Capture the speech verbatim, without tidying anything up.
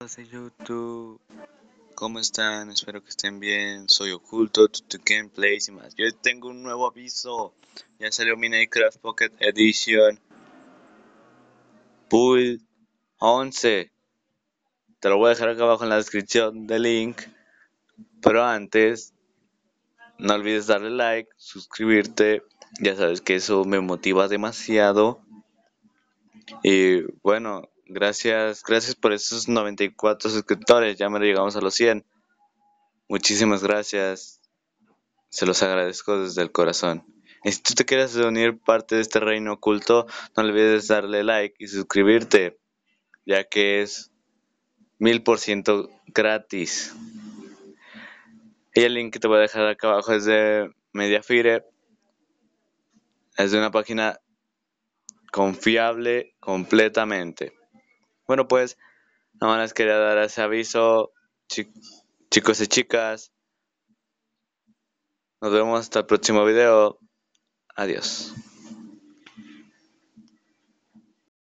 De YouTube, ¿cómo están? Espero que estén bien. Soy Oculto, Tutu Gameplays y más. Yo tengo un nuevo aviso. Ya salió Minecraft Pocket Edition Build once. Te lo voy a dejar acá abajo en la descripción del link. Pero antes, no olvides darle like, suscribirte. Ya sabes que eso me motiva demasiado. Y bueno, gracias, gracias por esos noventa y cuatro suscriptores. Ya me llegamos a los cien. Muchísimas gracias. Se los agradezco desde el corazón. Y si tú te quieres unir parte de este reino oculto, no olvides darle like y suscribirte, ya que es mil por ciento gratis. Y el link que te voy a dejar acá abajo es de Mediafire. Es de una página confiable completamente. Bueno, pues nada más les quería dar ese aviso, chi- chicos y chicas. Nos vemos hasta el próximo video. Adiós.